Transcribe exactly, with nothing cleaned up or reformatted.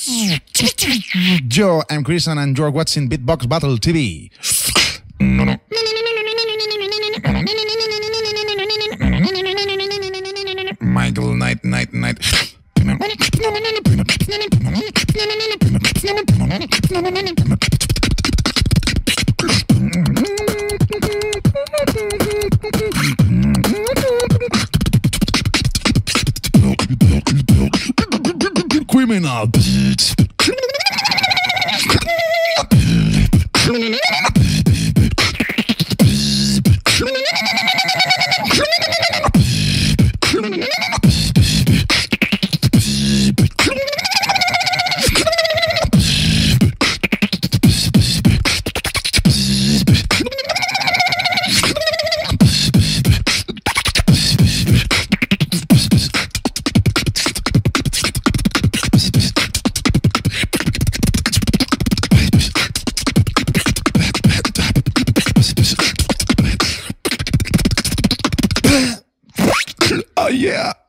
Yo, I'm Grison and you're watching Beatbox Battle T V. Michael, night, night, night. Criminal beats. Oh yeah.